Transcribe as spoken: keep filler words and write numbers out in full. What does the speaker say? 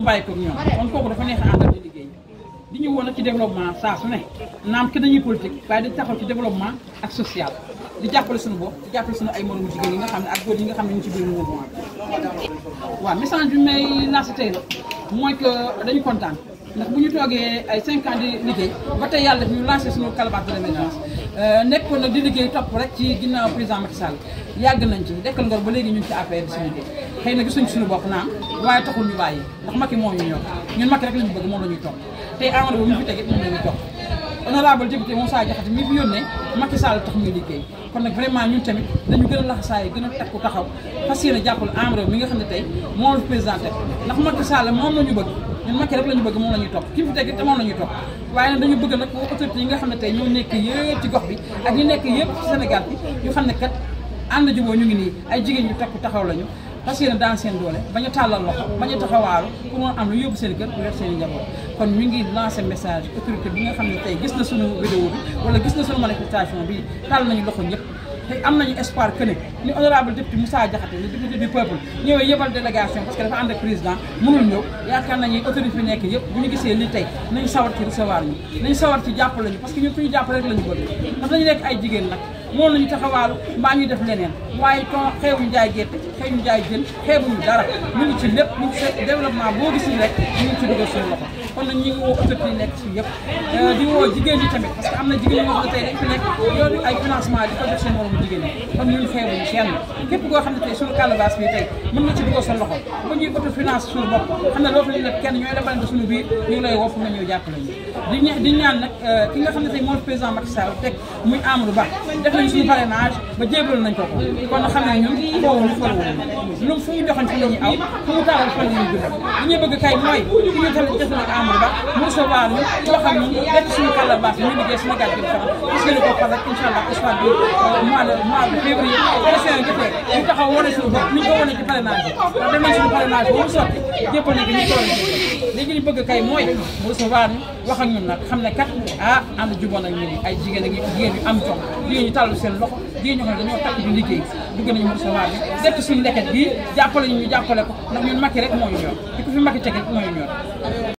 bàyyi ko ñoom kon kooku dafa neex a àndal di liggéey di ñu woon ci développement saa su ne naam ke dañuy politique waaye dañ taxaw ci développement ak social di jàppale suñu bopp di jàppale suñu ay moromu jigéen yi nga xam ne ak góor yi nga xam ne ñu ci biir mouvement bi waaw message bi may lancé tey la mooy que dañu kontaan ndax bu ñu toogee ay cinq ans di liggéey ba tey yàlla def ñu lancé suñu calebasse de l'émergence nekkoon nag di liggéey topp rek ci ginnaaw président Macky Sall yàgg nañ ci dekkal ngor ba léegi ñu ngi ci A P R di si liggéey xëy na gisuñ suñu bopp naam waaye taxul ñu bàyyi ndax Macky moo ñu ñor ñun Macky rek la ñu bëgg moom la ñuy topp tey Amadou Ba mu fi tege moom la ñuy topp honorable député Moussa Diakhaté mi fi yónnee Macky Sall tax ñuy liggéey kon nag vraiment ñun tamit dañu gën a laxasaay gën a takku taxaw fas yéene jàppale Amadou mi nga xam ne tey moom la présenté ndax Macky Sall moom la ñu bëgg ñun Macky rek la ñu bëgg moom la ñuy topp ki fi teg te moom la ñuy topp waaye nag dañu bëgg nag autorité yi nga xam ne tey ñoo nekk yëpp ci gox bi ak ñu nekk yëpp ci Sénégal bi ñu xam ne kat ànd juboo ñu ngi nii ay jigéen ñu takku taxaw lañu fas yéene daan seen doole bañ a tàllal loxo bañ a taxawaaru pour mën am lu yóbbu seen kër pour yor seen i njaboot kon ñu ngi lancé message autorité bi nga xam ne tey gis na suñu vidéo bi wala gis na suñu manifestation bi tàll nañu loxo ñëpp te am nañu espoir que ne ni honorable député Moussa Diakhaté le député du peuple ñëwee yebal délégation parce que dafa ànd ak président mënul ñëw yaakaar nañu autorité fi nekk yëpp bu ñu gisee li tey nañu sawar ci recevoir ñu nañu sawar ci jàppale ñu parce que ñun fu ñu jàppale rek la ñu bëgg ndax dañu nekk ay jigéen nag moom nañu taxawaalu mbaa ñuy def leneen waaye ton xeebuñu jaay gerte xeebuñu jaay jën xeebuñu dara ñu ngi ci lépp ñu ngi ci développement boo gis rek ñu ngi ci dugal suñu loxo kon nag ñu ngi woo autorité yi nekk ci yëpp di woo jigéen ñi tamit parce que am na jigéen ñoo xam ne tey dañ fi nekk yoonu ay financement di ko jox seen moromu jigéen ñi kon ñun xeebuñu kenn képp koo xam ne tey suñu calebasse bi tey mën na ci dugal sa loxo ba ñuy autofinance suñu bopp xam ne loolu ñu def kenn ñooy demalante suñu biir ñu ngi lay woo fu nga ñëw jàppale ñu di di ñaan nag ki nga xam ne tey moo président Macky Sall teg muy Amadou Ba def nañ suñu parrainage ba jébal nañ ko ko kon nag xam ne ñun foowuñu foowuñu lu fu ñu joxoon fa la ñuy aw fu mu taalal fa la ñuy jubal li ñuy bëgg kay mooy ki ñu tamit def nag Amadou Ba mu recevoir ñu wax ak ñun def suñu calebasse ñu liggéey Sénégal bi faram parce que li ko fal rek incha allah espoir bi mois de mois de février élection yi jotee ñu taxaw wane suñu bopp ni ñu ko wane ci parrainage bi wax dem nañ suñu parrainage ba mu sotti jéppal nañ ko ñu toll léegi ñu bëgg kay mooy mu recevoir ñu wax ak ñun nag xam ne kat ah ànd juboon ak ñun ay jigéen ak jigéen yu am jox jigéen ñu tàllu seen loxo jigéen ñoo xam ne dañoo takk di liggéey bëgg nañu mu recevoir bi def ci suñu leket bii jàppale ñu ñu jàppale ko ndax ñun Macky rek moo ñu ñor di ko fi Macky teg rek moo ñu ñor